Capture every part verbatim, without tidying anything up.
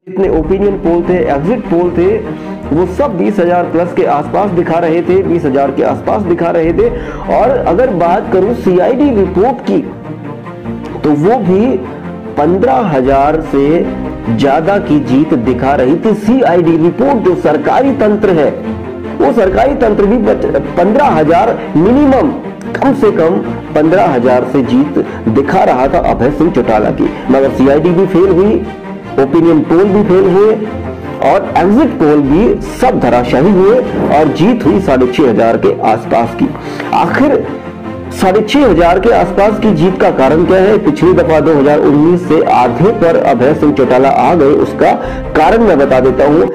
जितने opinion poll थे, exit poll थे, वो सब बीस हजार प्लस के आसपास दिखा रहे थे, बीस हजार के आसपास दिखा रहे थे। और अगर बात करूं सीआईडी रिपोर्ट की, तो वो भी पंद्रह हजार से ज्यादा की जीत दिखा रही थी। सीआईडी रिपोर्ट जो सरकारी तंत्र है, वो सरकारी तंत्र भी पंद्रह हजार मिनिमम, कम से कम पंद्रह हजार से जीत दिखा रहा था अभय सिंह चौटाला की। मगर सीआईडी भी फेल हुई, ओपिनियन पोल भी फेल हुए और एग्जिट पोल भी सब धराशायी हुए और जीत हुई साढ़े छह हजार के आसपास की। आखिर साढ़े छह हजार के आसपास की जीत का कारण क्या है? पिछली दफा दो हजार उन्नीस से आधे पर अभय सिंह चौटाला आ गए, उसका कारण मैं बता देता हूं।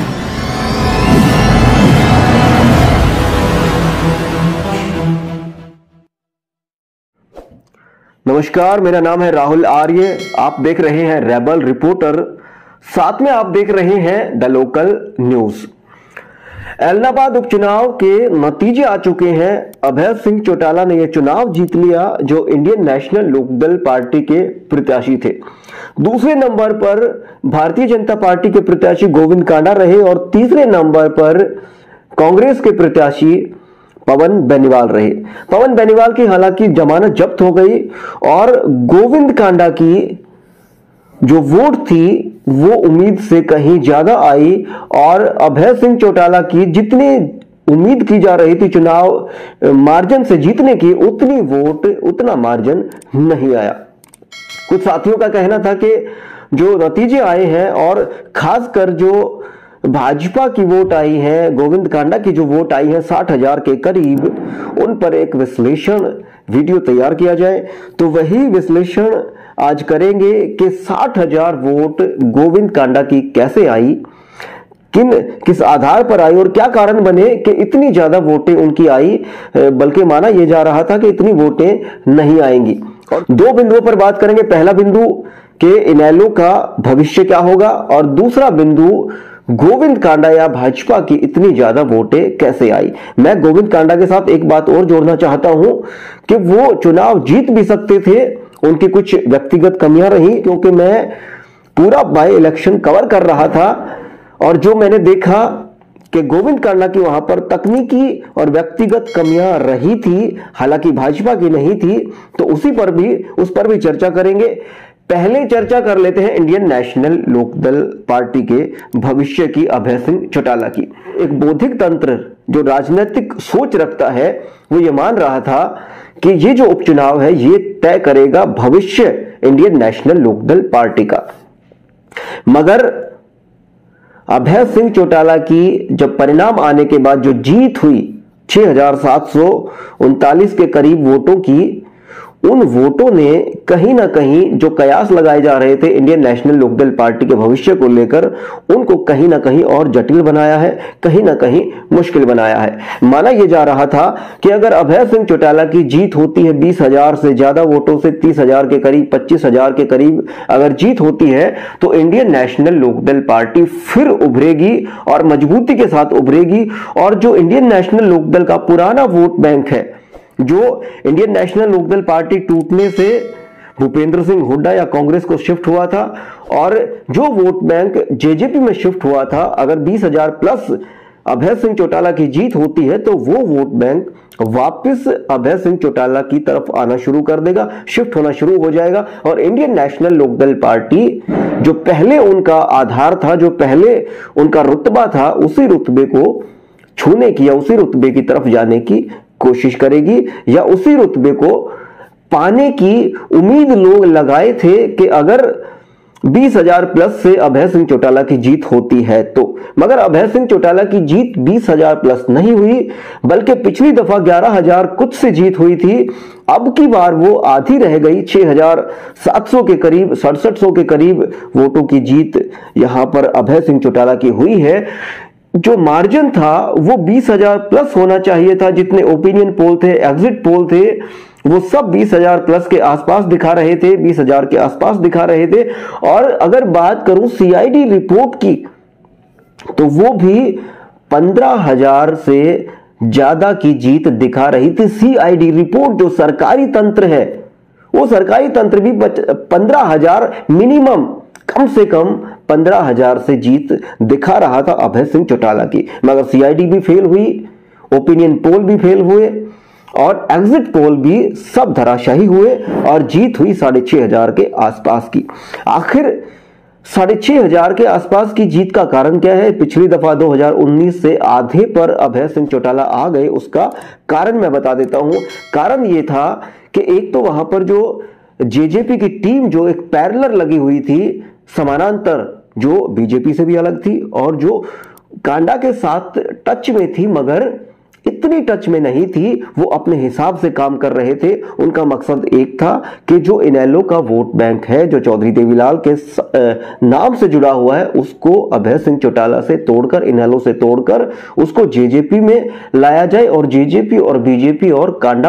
नमस्कार, मेरा नाम है राहुल आर्य, आप देख रहे हैं रेबल रिपोर्टर, साथ में आप देख रहे हैं द लोकल न्यूज। एलनाबाद उपचुनाव के नतीजे आ चुके हैं। अभय सिंह चौटाला ने यह चुनाव जीत लिया जो इंडियन नेशनल लोकदल पार्टी के प्रत्याशी थे। दूसरे नंबर पर भारतीय जनता पार्टी के प्रत्याशी गोविंद कांडा रहे और तीसरे नंबर पर कांग्रेस के प्रत्याशी पवन बेनीवाल रहे। पवन बेनीवाल की हालांकि जमानत जब्त हो गई और गोविंद कांडा की जो वोट थी वो उम्मीद से कहीं ज्यादा आई और अभय सिंह चौटाला की जितनी उम्मीद की जा रही थी चुनाव मार्जिन से जीतने की, उतनी वोट, उतना मार्जिन नहीं आया। कुछ साथियों का कहना था कि जो नतीजे आए हैं और खासकर जो भाजपा की वोट आई है, गोविंद कांडा की जो वोट आई है साठ हजार के करीब, उन पर एक विश्लेषण वीडियो तैयार किया जाए। तो वही विश्लेषण आज करेंगे कि साठ हजार वोट गोविंद कांडा की कैसे आई, किन किस आधार पर आई और क्या कारण बने कि इतनी ज्यादा वोटें उनकी आई, बल्कि माना यह जा रहा था कि इतनी वोटें नहीं आएंगी। और दो बिंदुओं पर बात करेंगे। पहला बिंदु कि इनेलो का भविष्य क्या होगा और दूसरा बिंदु गोविंद कांडा या भाजपा की इतनी ज्यादा वोटें कैसे आई। मैं गोविंद कांडा के साथ एक बात और जोड़ना चाहता हूं कि वो चुनाव जीत भी सकते थे, उनकी कुछ व्यक्तिगत कमियां रही, क्योंकि मैं पूरा बाय इलेक्शन कवर कर रहा था और जो मैंने देखा कि गोविंद कांडा की वहां पर तकनीकी और व्यक्तिगत कमियां रही थी, हालांकि भाजपा की नहीं थी, तो उसी पर भी उस पर भी चर्चा करेंगे। पहले चर्चा कर लेते हैं इंडियन नेशनल लोकदल पार्टी के भविष्य की, अभय सिंह चौटाला की। एक बौद्धिक तंत्र जो राजनीतिक सोच रखता है वो ये मान रहा था कि ये जो उपचुनाव है ये तय करेगा भविष्य इंडियन नेशनल लोकदल पार्टी का। मगर अभय सिंह चौटाला की जब परिणाम आने के बाद जो जीत हुई छह हजार सात सौ उनतालीस के करीब वोटों की, उन वोटों ने कहीं ना कहीं जो कयास लगाए जा रहे थे इंडियन नेशनल लोकदल पार्टी के भविष्य को लेकर, उनको कहीं ना कहीं और जटिल बनाया है, कहीं ना कहीं मुश्किल बनाया है। माना यह जा रहा था कि अगर अभय सिंह चौटाला की जीत होती है बीस हजार से ज्यादा वोटों से, तीस हजार के करीब, पच्चीस हजार के करीब अगर जीत होती है, तो इंडियन नेशनल लोकदल पार्टी फिर उभरेगी और मजबूती के साथ उभरेगी। और जो इंडियन नेशनल लोकदल का पुराना वोट बैंक है, जो इंडियन नेशनल लोकदल पार्टी टूटने से भूपेंद्र सिंह हुड्डा या कांग्रेस को शिफ्ट हुआ था और जो वोट बैंक जेजेपी में शिफ्ट हुआ था, अगर बीस हजार प्लस अभय सिंह चौटाला की जीत होती है तो वो वोट बैंक वापस अभय सिंह चौटाला की तरफ आना शुरू कर देगा, शिफ्ट होना शुरू हो जाएगा। और इंडियन नेशनल लोकदल पार्टी जो पहले उनका आधार था, जो पहले उनका रुतबा था, उसी रुतबे को छूने की या उसी रुतबे की तरफ जाने की कोशिश करेगी या उसी रुतबे को पाने की उम्मीद लोग लगाए थे कि अगर बीस हजार प्लस से अभय सिंह चौटाला की जीत होती है तो। मगर अभय सिंह चौटाला की जीत बीस हजार प्लस नहीं हुई, बल्कि पिछली दफा ग्यारह हजार कुछ से जीत हुई थी। अब की बार वो आधी रह गई, छह हजार सात सौ के करीब, सड़सठ सौ के करीब वोटों की जीत यहां पर अभय सिंह चौटाला की हुई है। जो मार्जिन था वो बीस हजार प्लस होना चाहिए था। जितने ओपिनियन पोल थे, एग्जिट पोल थे, वो सब बीस हजार प्लस के आसपास दिखा रहे थे, बीस हजार के आसपास दिखा रहे थे। और अगर बात करूं सीआईडी रिपोर्ट की, तो वो भी पंद्रह हजार से ज्यादा की जीत दिखा रही थी। सीआईडी रिपोर्ट जो सरकारी तंत्र है, वो सरकारी तंत्र भी पंद्रह हजार मिनिमम, कम से कम पंद्रह हजार से जीत दिखा रहा था अभय सिंह चौटाला की, मगर सीआईडी भी फेल हुई, ओपिनियन पोल भी फेल हुए और एग्जिट पोल भी सब धराशाही हुए और जीत हुई साढ़े छह हजार के आसपास की। आखिर साढ़े छह हजार के आसपास की जीत का कारण क्या है? पिछली दफा दो हज़ार उन्नीस से आधे पर अभय सिंह चौटाला आ गए, उसका कारण मैं बता देता हूं। कारण यह था कि एक तो वहां पर जो जेजेपी की टीम जो एक पैरेलल लगी हुई थी, समानांतर, जो बीजेपी से भी अलग थी और जो कांडा के साथ टच में थी मगर इतनी टच में नहीं थी, वो अपने हिसाब से काम कर रहे थे। उनका मकसद एक था कि जो इनेलो का वोट बैंक है, जो चौधरी देवीलाल के नाम से जुड़ा हुआ है, उसको अभय सिंह चौटाला से तोड़कर, इनेलो से तोड़कर उसको जेजेपी में लाया जाए और जेजेपी और बीजेपी और कांडा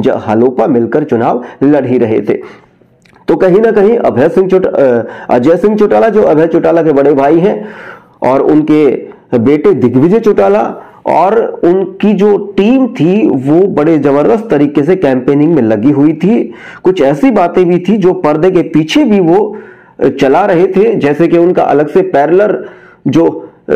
हलोपा मिलकर चुनाव लड़ ही रहे थे। तो कहीं ना कहीं अभय सिंह चौटाला, अजय सिंह चौटाला जो अभय चौटाला के बड़े भाई हैं, और उनके बेटे दिग्विजय चौटाला और उनकी जो टीम थी वो बड़े जबरदस्त तरीके से कैंपेनिंग में लगी हुई थी। कुछ ऐसी बातें भी थी जो पर्दे के पीछे भी वो चला रहे थे, जैसे कि उनका अलग से पैरेलल जो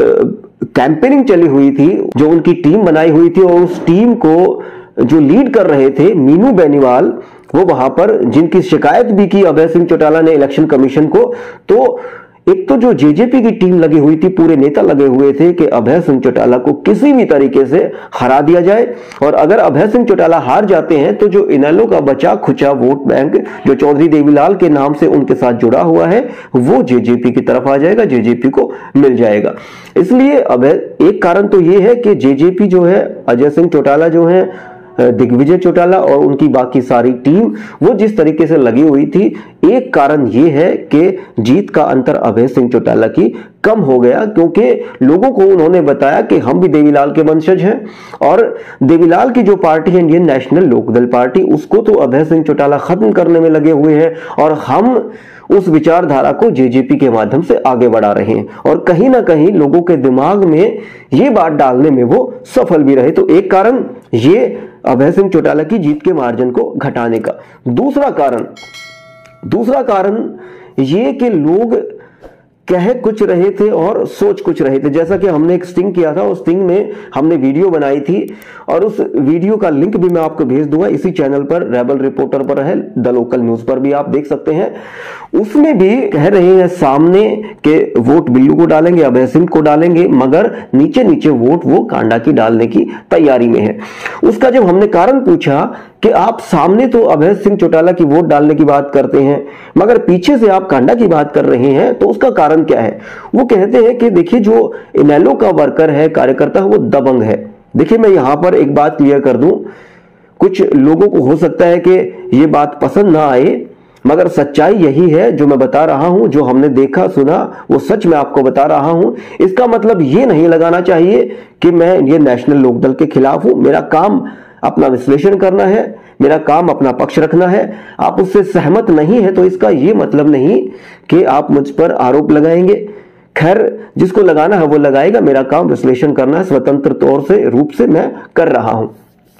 कैंपेनिंग चली हुई थी, जो उनकी टीम बनाई हुई थी, और उस टीम को जो लीड कर रहे थे मीनू बेनीवाल, वो वहां पर जिनकी शिकायत भी की अभय सिंह चौटाला ने इलेक्शन कमीशन को। तो एक तो जो जेजेपी की टीम लगी हुई थी, पूरे नेता लगे हुए थे कि अभय सिंह चौटाला को किसी भी तरीके से हरा दिया जाए, और अगर अभय सिंह चौटाला हार जाते हैं तो जो इनेलो का बचा खुचा वोट बैंक जो चौधरी देवीलाल के नाम से उनके साथ जुड़ा हुआ है, वो जेजेपी की तरफ आ जाएगा, जेजेपी को मिल जाएगा। इसलिए अभय, एक कारण तो ये है कि जेजेपी जो है, अजय सिंह चौटाला जो है, दिग्विजय चौटाला और उनकी बाकी सारी टीम वो जिस तरीके से लगी हुई थी, एक कारण ये है कि जीत का अंतर अभय सिंह चौटाला की कम हो गया, क्योंकि लोगों को उन्होंने बताया कि हम भी देवीलाल के वंशज हैं, और देवीलाल की जो पार्टी है इंडियन नेशनल लोकदल पार्टी, उसको तो अभय सिंह चौटाला खत्म करने में लगे हुए हैं और हम उस विचारधारा को जेजेपी के माध्यम से आगे बढ़ा रहे हैं, और कहीं ना कहीं लोगों के दिमाग में ये बात डालने में वो सफल भी रहे। तो एक कारण ये अभय सिंह चौटाला की जीत के मार्जिन को घटाने का। दूसरा कारण दूसरा कारण ये कि लोग कह कुछ रहे थे और सोच कुछ रहे थे। जैसा कि हमने एक स्टिंग किया था, उस स्टिंग में हमने वीडियो बनाई थी और उस वीडियो का लिंक भी मैं आपको भेज दूंगा, इसी चैनल पर रेबल रिपोर्टर पर है, द लोकल न्यूज पर भी आप देख सकते हैं। उसमें भी कह रहे हैं सामने के वोट बिल्लू को डालेंगे, अभय सिंह को डालेंगे, मगर नीचे नीचे वोट वो कांडा की डालने की तैयारी में है। उसका जब हमने कारण पूछा कि आप सामने तो अभय सिंह चौटाला की वोट डालने की बात करते हैं मगर पीछे से आप कांडा की बात कर रहे हैं, तो उसका कारण क्या है? वो कहते हैं कि देखिए, जो इनेलो का वर्कर है, कार्यकर्ता है, वो दबंग है। देखिए, मैं यहां पर एक बात क्लियर कर दूं, कुछ लोगों को हो सकता है कि ये बात पसंद ना आए, मगर सच्चाई यही है जो मैं बता रहा हूं, जो हमने देखा सुना वो सच मैं आपको बता रहा हूं। इसका मतलब ये नहीं लगाना चाहिए कि मैं ये नेशनल लोकदल के खिलाफ हूं। मेरा काम अपना विश्लेषण करना है, मेरा काम अपना पक्ष रखना है। आप उससे सहमत नहीं है तो इसका यह मतलब नहीं कि आप मुझ पर आरोप लगाएंगे। खैर, जिसको लगाना है वो लगाएगा, मेरा काम विश्लेषण करना है, स्वतंत्र तौर से रूप से मैं कर रहा हूं।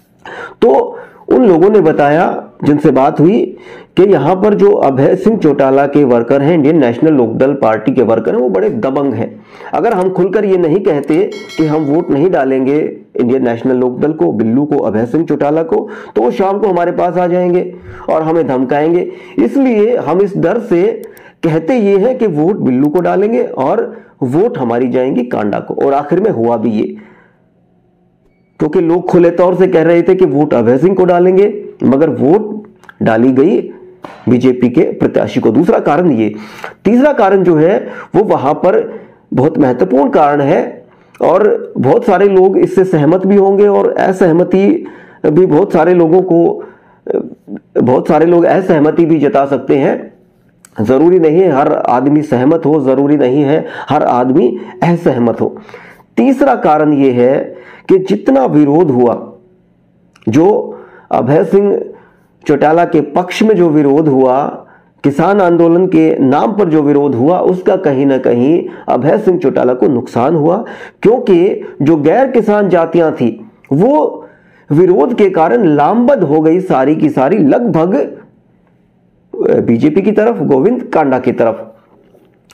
तो उन लोगों ने बताया जिनसे बात हुई कि यहां पर जो अभय सिंह चौटाला के वर्कर हैं, इंडियन नेशनल लोकदल पार्टी के वर्कर हैं, वो बड़े दबंग हैं। अगर हम खुलकर ये नहीं कहते कि हम वोट नहीं डालेंगे इंडियन नेशनल लोकदल को, बिल्लू को, अभय सिंह चौटाला को, तो वो शाम को हमारे पास आ जाएंगे और हमें धमकाएंगे। इसलिए हम इस डर से कहते ये हैं कि वोट बिल्लू को डालेंगे और वोट हमारी जाएंगी कांडा को। और आखिर में हुआ भी ये, क्योंकि लोग खुले तौर से कह रहे थे कि वोट अभय सिंह को डालेंगे, मगर वोट डाली गई बीजेपी के प्रत्याशी को। दूसरा कारण ये। तीसरा कारण जो है वो वहां पर बहुत महत्वपूर्ण कारण है और बहुत सारे लोग इससे सहमत भी होंगे और असहमति भी बहुत सारे लोगों को बहुत सारे लोग असहमति भी जता सकते हैं। जरूरी नहीं है हर आदमी सहमत हो, जरूरी नहीं है हर आदमी असहमत हो। तीसरा कारण यह है कि जितना विरोध हुआ, जो अभय सिंह चौटाला के पक्ष में जो विरोध हुआ, किसान आंदोलन के नाम पर जो विरोध हुआ, उसका कहीं ना कहीं अभय सिंह चौटाला को नुकसान हुआ, क्योंकि जो गैर किसान जातियां थी वो विरोध के कारण लामबंद हो गई सारी की सारी, लगभग बीजेपी की तरफ, गोविंद कांडा की तरफ।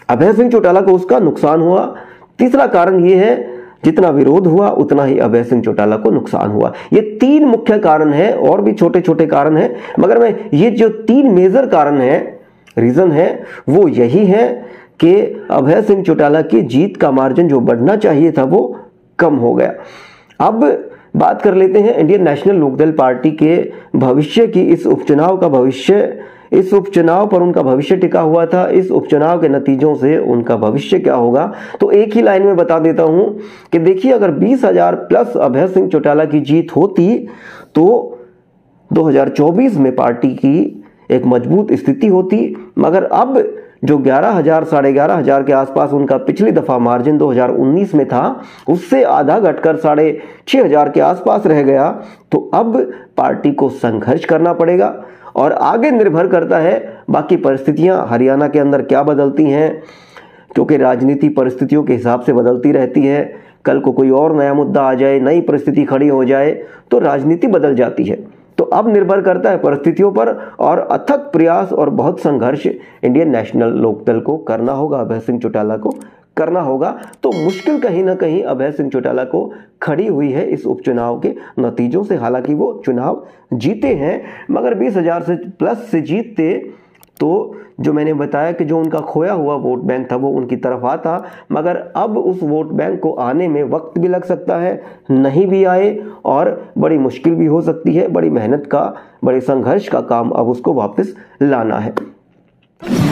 अभय सिंह चौटाला को उसका नुकसान हुआ। तीसरा कारण यह है जितना विरोध हुआ उतना ही अभय सिंह चौटाला को नुकसान हुआ। ये तीन मुख्य कारण हैं, और भी छोटे छोटे कारण हैं, मगर मैं ये जो तीन मेजर कारण हैं, रीजन है, वो यही है कि अभय सिंह चौटाला की जीत का मार्जिन जो बढ़ना चाहिए था वो कम हो गया। अब बात कर लेते हैं इंडियन नेशनल लोकदल पार्टी के भविष्य की। इस उपचुनाव का भविष्य, इस उपचुनाव पर उनका भविष्य टिका हुआ था। इस उपचुनाव के नतीजों से उनका भविष्य क्या होगा, तो एक ही लाइन में बता देता हूं कि देखिए, अगर बीस हजार प्लस अभय सिंह चौटाला की जीत होती तो दो हज़ार चौबीस में पार्टी की एक मजबूत स्थिति होती। मगर अब जो ग्यारह हजार साढ़े ग्यारह हजार के आसपास उनका पिछली दफा मार्जिन दो हज़ार उन्नीस में था, उससे आधा घटकर साढ़े छह हजार के आसपास रह गया। तो अब पार्टी को संघर्ष करना पड़ेगा, और आगे निर्भर करता है बाकी परिस्थितियां हरियाणा के अंदर क्या बदलती हैं, क्योंकि राजनीति परिस्थितियों के हिसाब से बदलती रहती है। कल को कोई और नया मुद्दा आ जाए, नई परिस्थिति खड़ी हो जाए तो राजनीति बदल जाती है। तो अब निर्भर करता है परिस्थितियों पर, और अथक प्रयास और बहुत संघर्ष इंडियन नेशनल लोकदल को करना होगा, अभय सिंह चौटाला को करना होगा। तो मुश्किल कहीं ना कहीं अभय सिंह चौटाला को खड़ी हुई है इस उपचुनाव के नतीजों से। हालांकि वो चुनाव जीते हैं, मगर बीस हजार से प्लस से जीतते तो जो मैंने बताया कि जो उनका खोया हुआ वोट बैंक था वो उनकी तरफ आता, मगर अब उस वोट बैंक को आने में वक्त भी लग सकता है, नहीं भी आए, और बड़ी मुश्किल भी हो सकती है। बड़ी मेहनत का, बड़े संघर्ष का काम अब उसको वापस लाना है।